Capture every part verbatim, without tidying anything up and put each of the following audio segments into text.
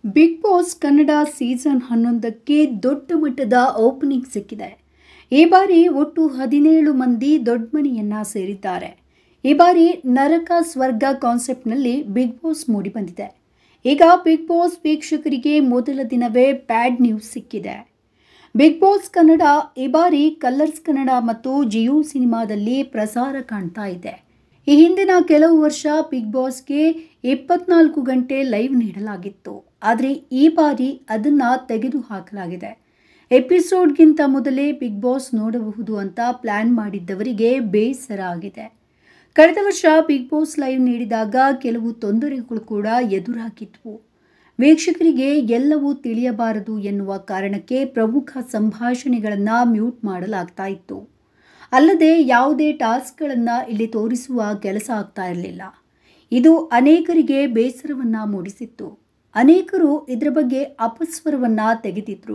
Big Boss Kannada season ಹನ್ನೊಂದಕ್ಕೆ ದೊಡ್ಡ ಮಟ್ಟದ ಓಪನಿಂಗ್ ಸಿಕ್ಕಿದೆ. ಈ ಬಾರಿ ಒಟ್ಟು ಹದಿನೇಳು ಮಂದಿ ದೊಡ್ಡ ಮನೆಯನ್ನ ಸೇರಿದ್ದಾರೆ. ಈ ಬಾರಿ ನರಕ ಸ್ವರ್ಗ ಕಾನ್ಸೆಪ್ಟ್ನಲ್ಲಿ ಬಿಗ್ ಬಾಸ್ ಮೂಡಿಬಂದಿದೆ. ಈಗ ಬಿಗ್ ಬಾಸ್ ವೀಕ್ಷಕರಿಗೆ ಮೊದಲ ದಿನವೇ ಬ್ಯಾಡ್ ನ್ಯೂಸ್ ಸಿಕ್ಕಿದೆ. ಬಿಗ್ ಬಾಸ್ ಕನ್ನಡ ಈ ಬಾರಿ ಕಲರ್ಸ್ ಕನ್ನಡ ಮತ್ತು ಜಿಯೋ ಸಿನಿಮಾದಲ್ಲಿ ಪ್ರಸಾರ ಕಾಣ್ತಾ ಇದೆ. ಈ ಹಿಂದಿನ ಕೆಲವು ವರ್ಷ ಬಿಗ್ ಬಾಸ್ಗೆ ಇಪ್ಪತ್ನಾಲ್ಕು ಗಂಟೆ ಲೈವ್ ನೀಡಲಾಗಿತ್ತು. ಆದರೆ ಈ ಬಾರಿ ಅದನ್ನು ತೆಗೆದುಹಾಕಲಾಗಿದೆ. ಎಪಿಸೋಡ್ಗಿಂತ ಮೊದಲೇ ಬಿಗ್ ಬಾಸ್ ನೋಡಬಹುದು ಅಂತ ಪ್ಲಾನ್ ಮಾಡಿದ್ದವರಿಗೆ ಬೇಸರ ಆಗಿದೆ. ಕಳೆದ ವರ್ಷ ಬಿಗ್ ಬಾಸ್ ಲೈವ್ ನೀಡಿದಾಗ ಕೆಲವು ತೊಂದರೆಗಳು ಕೂಡ ಎದುರಾಗಿದ್ವು. ವೀಕ್ಷಕರಿಗೆ ಎಲ್ಲವೂ ತಿಳಿಯಬಾರದು ಎನ್ನುವ ಕಾರಣಕ್ಕೆ ಪ್ರಮುಖ ಸಂಭಾಷಣೆಗಳನ್ನು ಮ್ಯೂಟ್ ಮಾಡಲಾಗ್ತಾ ಇತ್ತು. ಅಲ್ಲದೆ ಯಾವುದೇ ಟಾಸ್ಕ್ಗಳನ್ನು ಇಲ್ಲಿ ತೋರಿಸುವ ಕೆಲಸ ಆಗ್ತಾ ಇರಲಿಲ್ಲ. ಇದು ಅನೇಕರಿಗೆ ಬೇಸರವನ್ನು ಮೂಡಿಸಿತ್ತು. ಅನೇಕರು ಇದರ ಬಗ್ಗೆ ಅಪಸ್ವರವನ್ನು ತೆಗೆದಿದ್ರು.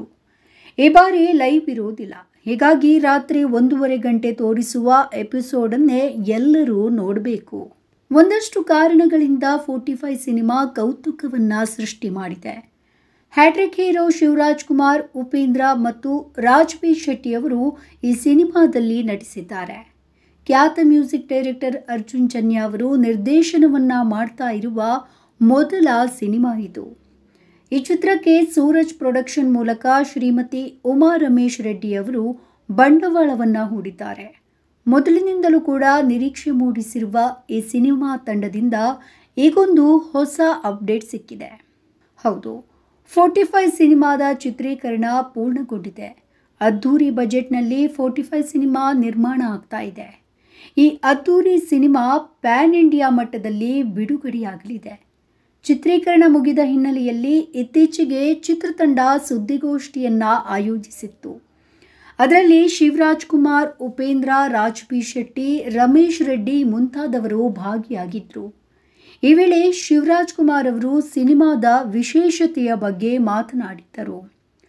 ಈ ಬಾರಿ ಲೈವ್ ಇರೋದಿಲ್ಲ. ಹೀಗಾಗಿ ರಾತ್ರಿ ಒಂದೂವರೆ ಗಂಟೆ ತೋರಿಸುವ ಎಪಿಸೋಡನ್ನೇ ಎಲ್ಲರೂ ನೋಡಬೇಕು. ಒಂದಷ್ಟು ಕಾರಣಗಳಿಂದ ಫೋರ್ಟಿ ಫೈವ್ ಸಿನಿಮಾ ಕೌತುಕವನ್ನು ಸೃಷ್ಟಿ ಮಾಡಿದೆ. ಹ್ಯಾಟ್ರಿಕ್ ಹೀರೋ ಶಿವರಾಜ್ ಕುಮಾರ್, ಉಪೇಂದ್ರ ಮತ್ತು ರಾಜ್ಬಿ ಶೆಟ್ಟಿ ಅವರು ಈ ಸಿನಿಮಾದಲ್ಲಿ ನಟಿಸಿದ್ದಾರೆ. ಖ್ಯಾತ ಮ್ಯೂಸಿಕ್ ಡೈರೆಕ್ಟರ್ ಅರ್ಜುನ್ ಜನ್ಯ ಅವರು ನಿರ್ದೇಶನವನ್ನ ಮಾಡ್ತಾ ಇರುವ ಮೊದಲ ಸಿನಿಮಾ ಇದು. ಈ ಚಿತ್ರಕ್ಕೆ ಸೂರಜ್ ಪ್ರೊಡಕ್ಷನ್ ಮೂಲಕ ಶ್ರೀಮತಿ ಉಮಾ ರಮೇಶ್ ರೆಡ್ಡಿ ಅವರು ಬಂಡವಾಳವನ್ನು ಹೂಡಿದ್ದಾರೆ. ಮೊದಲಿನಿಂದಲೂ ಕೂಡ ನಿರೀಕ್ಷೆ ಮೂಡಿಸಿರುವ ಈ ಸಿನಿಮಾ ತಂಡದಿಂದ ಈಗೊಂದು ಹೊಸ ಅಪ್ಡೇಟ್ ಸಿಕ್ಕಿದೆ. ಹೌದು, ಫೋರ್ಟಿ ಫೈವ್ ಸಿನಿಮಾದ ಚಿತ್ರೀಕರಣ ಪೂರ್ಣಗೊಂಡಿದೆ. ಅದ್ದೂರಿ ಬಜೆಟ್ನಲ್ಲಿ ಫೋರ್ಟಿ ಫೈವ್ ಸಿನಿಮಾ ನಿರ್ಮಾಣ ಆಗ್ತಾ ಇದೆ. ಈ ಅದ್ದೂರಿ ಸಿನಿಮಾ ಪ್ಯಾನ್ ಇಂಡಿಯಾ ಮಟ್ಟದಲ್ಲಿ ಬಿಡುಗಡೆಯಾಗಲಿದೆ. ಚಿತ್ರೀಕರಣ ಮುಗಿದ ಹಿನ್ನೆಲೆಯಲ್ಲಿ ಇತ್ತೀಚೆಗೆ ಚಿತ್ರತಂಡ ಸುದ್ದಿಗೋಷ್ಠಿಯನ್ನ ಆಯೋಜಿಸಿತ್ತು. ಅದರಲ್ಲಿ ಶಿವರಾಜ್ ಕುಮಾರ್, ಉಪೇಂದ್ರ, ರಾಜ್ಬಿ ಶೆಟ್ಟಿ, ರಮೇಶ್ ರೆಡ್ಡಿ ಮುಂತಾದವರು ಭಾಗಿಯಾಗಿದ್ದರು. ಈ ವೇಳೆ ಶಿವರಾಜ್ ಕುಮಾರ್ ಅವರು ಸಿನಿಮಾದ ವಿಶೇಷತೆಯ ಬಗ್ಗೆ ಮಾತನಾಡಿದ್ದರು.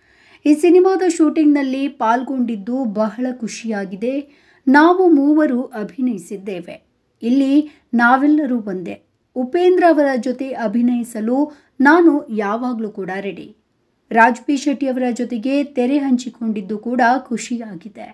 ಈ ಸಿನಿಮಾದ ಶೂಟಿಂಗ್ನಲ್ಲಿ ಪಾಲ್ಗೊಂಡಿದ್ದು ಬಹಳ ಖುಷಿಯಾಗಿದೆ. ನಾವು ಮೂವರು ಅಭಿನಯಿಸಿದ್ದೇವೆ. ಇಲ್ಲಿ ನಾವೆಲ್ಲರೂ ಒಂದೇ. ಉಪೇಂದ್ರ ಅವರ ಜೊತೆ ಅಭಿನಯಿಸಲು ನಾನು ಯಾವಾಗಲೂ ಕೂಡ ರೆಡಿ. ರಾಜ್ಬಿ ಶೆಟ್ಟಿ ಅವರ ಜೊತೆಗೆ ತೆರೆ ಹಂಚಿಕೊಂಡಿದ್ದು ಕೂಡ ಖುಷಿಯಾಗಿದೆ.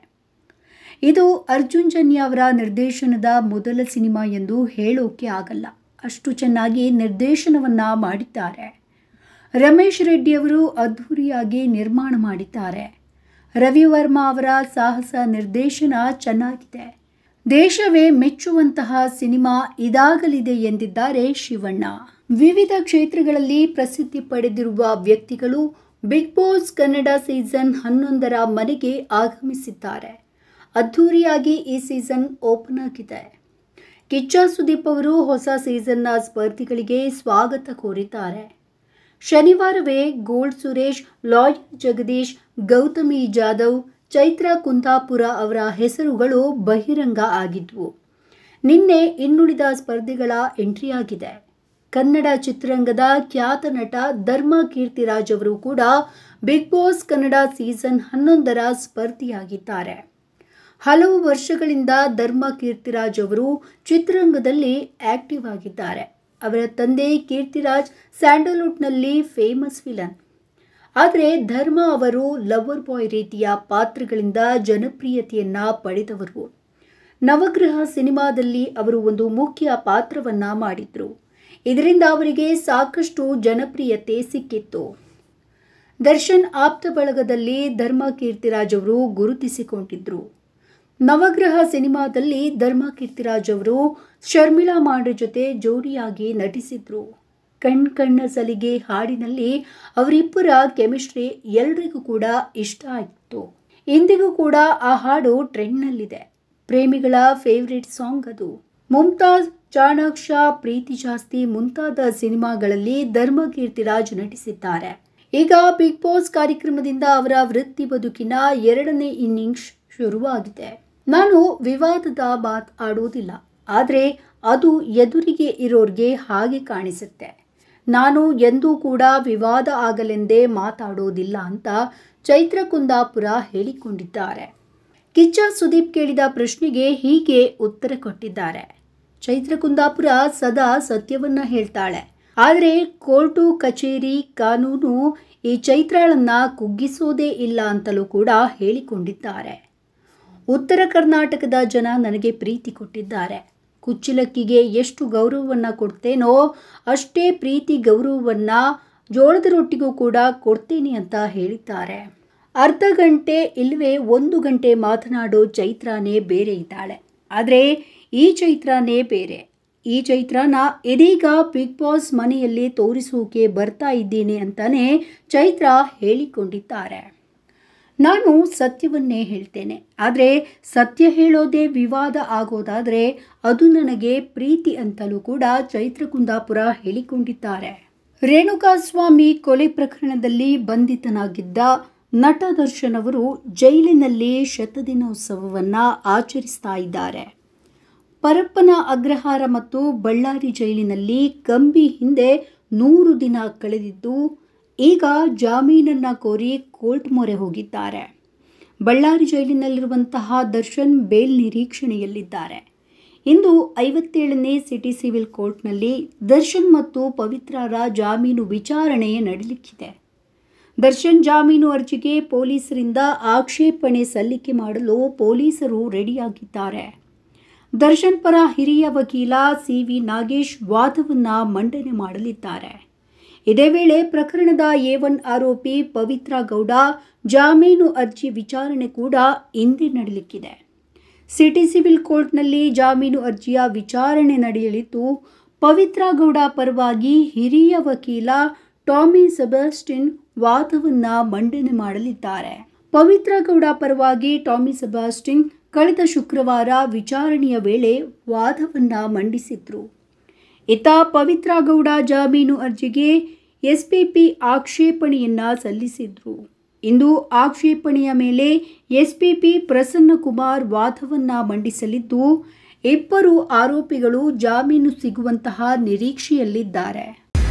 ಇದು ಅರ್ಜುನ್ ಜನ್ಯ ಅವರ ನಿರ್ದೇಶನದ ಮೊದಲ ಸಿನಿಮಾ ಎಂದು ಹೇಳೋಕೆ ಆಗಲ್ಲ. ಅಷ್ಟು ಚೆನ್ನಾಗಿ ನಿರ್ದೇಶನವನ್ನ ಮಾಡಿದ್ದಾರೆ. ರಮೇಶ್ ರೆಡ್ಡಿ ಅವರು ಅದ್ಧೂರಿಯಾಗಿ ನಿರ್ಮಾಣ ಮಾಡಿದ್ದಾರೆ. ರವಿ ವರ್ಮಾ ಅವರ ಸಾಹಸ ನಿರ್ದೇಶನ ಚೆನ್ನಾಗಿದೆ. ದೇಶವೇ ಮೆಚ್ಚುವಂತಹ ಸಿನಿಮಾ ಇದಾಗಲಿದೆ ಎಂದಿದ್ದಾರೆ ಶಿವಣ್ಣ. ವಿವಿಧ ಕ್ಷೇತ್ರಗಳಲ್ಲಿ ಪ್ರಸಿದ್ಧಿ ಪಡೆದಿರುವ ವ್ಯಕ್ತಿಗಳು ಬಿಗ್ ಬಾಸ್ ಕನ್ನಡ ಸೀಸನ್ ಹನ್ನೊಂದರ ಮನೆಗೆ ಆಗಮಿಸಿದ್ದಾರೆ. ಅದ್ಧೂರಿಯಾಗಿ ಈ ಸೀಸನ್ ಓಪನ್ ಆಗಿದೆ. ಕಿಚ್ಚ ಸುದೀಪ್ ಅವರು ಹೊಸ ಸೀಸನ್ನ ಸ್ಪರ್ಧಿಗಳಿಗೆ ಸ್ವಾಗತ ಕೋರಿದ್ದಾರೆ. ಶನಿವಾರವೇ ಗೋಲ್ಡ್ ಸುರೇಶ್, ಲಾಯರ್ ಜಗದೀಶ್, ಗೌತಮಿ ಜಾಧವ್, ಚೈತ್ರ ಕುಂದಾಪುರ ಅವರ ಹೆಸರುಗಳು ಬಹಿರಂಗ ಆಗಿದ್ವು. ನಿನ್ನೆ ಇನ್ನುಳಿದ ಸ್ಪರ್ಧಿಗಳ ಎಂಟ್ರಿಯಾಗಿದೆ. ಕನ್ನಡ ಚಿತ್ರರಂಗದ ಖ್ಯಾತ ನಟ ಧರ್ಮ ಕೀರ್ತಿರಾಜ್ ಅವರು ಕೂಡ ಬಿಗ್ ಬಾಸ್ ಕನ್ನಡ ಸೀಸನ್ ಹನ್ನೊಂದರ ಸ್ಪರ್ಧಿಯಾಗಿದ್ದಾರೆ. ಹಲವು ವರ್ಷಗಳಿಂದ ಧರ್ಮ ಕೀರ್ತಿರಾಜ್ ಅವರು ಚಿತ್ರರಂಗದಲ್ಲಿ ಆಕ್ಟಿವ್ ಆಗಿದ್ದಾರೆ. ಅವರ ತಂದೆ ಕೀರ್ತಿರಾಜ್ ಸ್ಯಾಂಡಲ್ವುಡ್ನಲ್ಲಿ ಫೇಮಸ್ ವಿಲನ್. ಆದರೆ ಧರ್ಮ ಅವರು ಲವರ್ ಬಾಯ್ ರೀತಿಯ ಪಾತ್ರಗಳಿಂದ ಜನಪ್ರಿಯತೆಯನ್ನ ಪಡೆದವರು. ನವಗ್ರಹ ಸಿನಿಮಾದಲ್ಲಿ ಅವರು ಒಂದು ಮುಖ್ಯ ಪಾತ್ರವನ್ನ ಮಾಡಿದ್ರು. ಇದರಿಂದ ಅವರಿಗೆ ಸಾಕಷ್ಟು ಜನಪ್ರಿಯತೆ ಸಿಕ್ಕಿತ್ತು. ದರ್ಶನ್ ಆಪ್ತ ಬಳಗದಲ್ಲಿ ಧರ್ಮ ಕೀರ್ತಿರಾಜ್ ಅವರು ಗುರುತಿಸಿಕೊಂಡಿದ್ರು. ನವಗ್ರಹ ಸಿನಿಮಾದಲ್ಲಿ ಧರ್ಮ ಕೀರ್ತಿರಾಜ್ ಅವರು ಶರ್ಮಿಳಾ ಮಾಂಡ್ರೆ ಜೊತೆ ಜೋಡಿಯಾಗಿ ನಟಿಸಿದ್ರು. ಕಣ್ ಕಣ್ಣ ಸಲಿಗೆ ಹಾಡಿನಲ್ಲಿ ಅವರಿಬ್ಬರ ಕೆಮಿಸ್ಟ್ರಿ ಎಲ್ರಿಗೂ ಕೂಡ ಇಷ್ಟ ಆಯಿತು. ಇಂದಿಗೂ ಕೂಡ ಆ ಹಾಡು ಟ್ರೆಂಡ್ನಲ್ಲಿದೆ. ಪ್ರೇಮಿಗಳ ಫೇವರಿಟ್ ಸಾಂಗ್ ಅದು. ಮುಮ್ತಾಜ್, ಚಾಣಾಕ್ಷ, ಪ್ರೀತಿ ಜಾಸ್ತಿ ಮುಂತಾದ ಸಿನಿಮಾಗಳಲ್ಲಿ ಧರ್ಮ ಕೀರ್ತಿರಾಜ್ ನಟಿಸಿದ್ದಾರೆ. ಈಗ ಬಿಗ್ ಬಾಸ್ ಕಾರ್ಯಕ್ರಮದಿಂದ ಅವರ ವೃತ್ತಿ ಬದುಕಿನ ಎರಡನೇ ಇನ್ನಿಂಗ್ಸ್ ಶುರುವಾಗಿದೆ. ನಾನು ವಿವಾದದ ಮಾತು ಆಡೋದಿಲ್ಲ, ಆದರೆ ಅದು ಎದುರಿಗೆ ಇರೋರಿಗೆ ಹಾಗೆ ಕಾಣಿಸುತ್ತೆ. ನಾನು ಎಂದೂ ಕೂಡ ವಿವಾದ ಆಗಲೆಂದೇ ಮಾತಾಡೋದಿಲ್ಲ ಅಂತ ಚೈತ್ರ ಕುಂದಾಪುರ ಹೇಳಿಕೊಂಡಿದ್ದಾರೆ. ಕಿಚ್ಚ ಸುದೀಪ್ ಕೇಳಿದ ಪ್ರಶ್ನೆಗೆ ಹೀಗೆ ಉತ್ತರ ಕೊಟ್ಟಿದ್ದಾರೆ. ಚೈತ್ರ ಕುಂದಾಪುರ ಸದಾ ಸತ್ಯವನ್ನ ಹೇಳ್ತಾಳೆ. ಆದರೆ ಕೋರ್ಟು ಕಚೇರಿ ಕಾನೂನು ಈ ಚೈತ್ರಾಳನ್ನ ಕುಗ್ಗಿಸೋದೇ ಇಲ್ಲ ಅಂತಲೂ ಕೂಡ ಹೇಳಿಕೊಂಡಿದ್ದಾರೆ. ಉತ್ತರ ಕರ್ನಾಟಕದ ಜನ ನನಗೆ ಪ್ರೀತಿ ಕೊಟ್ಟಿದ್ದಾರೆ. ಕುಚ್ಚಲಕ್ಕಿಗೆ ಎಷ್ಟು ಗೌರವವನ್ನು ಕೊಡ್ತೇನೋ ಅಷ್ಟೇ ಪ್ರೀತಿ ಗೌರವವನ್ನು ಜೋಳದ ರೊಟ್ಟಿಗೂ ಕೂಡ ಕೊಡ್ತೀನಿ ಅಂತ ಹೇಳಿದ್ದಾರೆ. ಅರ್ಧ ಗಂಟೆ ಇಲ್ಲವೇ ಒಂದು ಗಂಟೆ ಮಾತನಾಡೋ ಚೈತ್ರಾನೇ ಬೇರೆ ಇದ್ದಾಳೆ. ಆದರೆ ಈ ಚೈತ್ರಾನೇ ಬೇರೆ. ಈ ಚೈತ್ರಾನ ಇದೀಗ ಬಿಗ್ ಬಾಸ್ ಮನೆಯಲ್ಲಿ ತೋರಿಸೋಕೆ ಬರ್ತಾ ಇದ್ದೀನಿ ಅಂತಾನೆ ಚೈತ್ರ ಹೇಳಿಕೊಂಡಿದ್ದಾರೆ. ನಾನು ಸತ್ಯವನ್ನೇ ಹೇಳ್ತೇನೆ, ಆದರೆ ಸತ್ಯ ಹೇಳೋದೇ ವಿವಾದ ಆಗೋದಾದರೆ ಅದು ನನಗೆ ಪ್ರೀತಿ ಅಂತಲೂ ಕೂಡ ಚೈತ್ರ ಕುಂದಾಪುರ ಹೇಳಿಕೊಂಡಿದ್ದಾರೆ. ರೇಣುಕಾಸ್ವಾಮಿ ಕೊಲೆ ಪ್ರಕರಣದಲ್ಲಿ ಬಂಧಿತನಾಗಿದ್ದ ನಟ ದರ್ಶನ್ ಅವರು ಜೈಲಿನಲ್ಲಿ ಶತದಿನೋತ್ಸವವನ್ನು ಆಚರಿಸ್ತಾ ಇದ್ದಾರೆ. ಪರಪ್ಪನ ಅಗ್ರಹಾರ ಮತ್ತು ಬಳ್ಳಾರಿ ಜೈಲಿನಲ್ಲಿ ಕಂಬಿ ಹಿಂದೆ ನೂರು ದಿನ ಕಳೆದಿದ್ದು ಈಗ ಜಾಮೀನನ್ನು ಕೋರಿ ಕೋರ್ಟ್ ಮೊರೆ ಹೋಗಿದ್ದಾರೆ. ಬಳ್ಳಾರಿ ಜೈಲಿನಲ್ಲಿರುವಂತಹ ದರ್ಶನ್ ಬೇಲ್ ನಿರೀಕ್ಷಣೆಯಲ್ಲಿದ್ದಾರೆ. ಇಂದು ಐವತ್ತೇಳನೇ ಸಿಟಿ ಸಿವಿಲ್ ಕೋರ್ಟ್ನಲ್ಲಿ ದರ್ಶನ್ ಮತ್ತು ಪವಿತ್ರರ ಜಾಮೀನು ವಿಚಾರಣೆ ನಡೆಯಲಿಕ್ಕಿದೆ. ದರ್ಶನ್ ಜಾಮೀನು ಅರ್ಜಿಗೆ ಪೊಲೀಸರಿಂದ ಆಕ್ಷೇಪಣೆ ಸಲ್ಲಿಕೆ ಮಾಡಲು ಪೊಲೀಸರು ರೆಡಿಯಾಗಿದ್ದಾರೆ. ದರ್ಶನ್ ಪರ ಹಿರಿಯ ವಕೀಲ ಸಿ ವಿ ನಾಗೇಶ್ ವಾದವನ್ನು ಮಂಡನೆ ಮಾಡಲಿದ್ದಾರೆ. ಇದೇ ವೇಳೆ ಪ್ರಕರಣದ ಎ ಒನ್ ಆರೋಪಿ ಪವಿತ್ರ ಗೌಡ ಜಾಮೀನು ಅರ್ಜಿ ವಿಚಾರಣೆ ಕೂಡ ಇಂದೇ ನಡೆಯಲಿಕ್ಕಿದೆ. ಸಿಟಿ ಸಿವಿಲ್ ಕೋರ್ಟ್ನಲ್ಲಿ ಜಾಮೀನು ಅರ್ಜಿಯ ವಿಚಾರಣೆ ನಡೆಯಲಿದ್ದು ಪವಿತ್ರ ಗೌಡ ಪರವಾಗಿ ಹಿರಿಯ ವಕೀಲ ಟಾಮಿ ಸೆಬಾಸ್ಟಿನ್ ವಾದವನ್ನು ಮಂಡನೆ ಮಾಡಲಿದ್ದಾರೆ. ಪವಿತ್ರ ಗೌಡ ಪರವಾಗಿ ಟಾಮಿ ಸೆಬಾಸ್ಟಿನ್ ಕಳೆದ ಶುಕ್ರವಾರ ವಿಚಾರಣೆಯ ವೇಳೆ ವಾದವನ್ನು ಮಂಡಿಸಿದ್ರು. ಇತ್ತ ಪವಿತ್ರ ಗೌಡ ಜಾಮೀನು ಅರ್ಜಿಗೆ ಎಸ್ಪಿಪಿ ಆಕ್ಷೇಪಣೆಯನ್ನ ಸಲ್ಲಿಸಿದ್ರು. ಇಂದು ಆಕ್ಷೇಪಣೆಯ ಮೇಲೆ ಎಸ್ಪಿಪಿ ಪ್ರಸನ್ನಕುಮಾರ್ ವಾದವನ್ನ ಮಂಡಿಸಲಿದ್ದು ಇಬ್ಬರು ಆರೋಪಿಗಳು ಜಾಮೀನು ಸಿಗುವಂತಹ ನಿರೀಕ್ಷೆಯಲ್ಲಿದ್ದಾರೆ.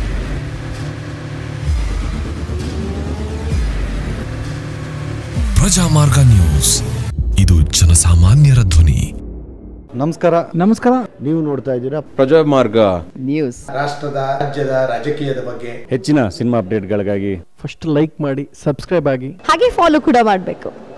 ಪ್ರಜಾಮಾರ್ಗ ನ್ಯೂಸ್, ಇದು ಜನಸಾಮಾನ್ಯರ ಧ್ವನಿ. ನಮಸ್ಕಾರ ನಮಸ್ಕಾರ ನೀವು ನೋಡ್ತಾ ಇದ್ದೀರಾ ಪ್ರಜಾಮಾರ್ಗ ನ್ಯೂಸ್. ರಾಷ್ಟ್ರದ ರಾಜ್ಯದ ರಾಜಕೀಯದ ಬಗ್ಗೆ ಹೆಚ್ಚಿನ ಸಿನಿಮಾ ಅಪ್ಡೇಟ್ಗಳಿಗಾಗಿ ಫಸ್ಟ್ ಲೈಕ್ ಮಾಡಿ, ಸಬ್ಸ್ಕ್ರೈಬ್ ಆಗಿ, ಹಾಗೆ ಫಾಲೋ ಕೂಡ ಮಾಡಬೇಕು.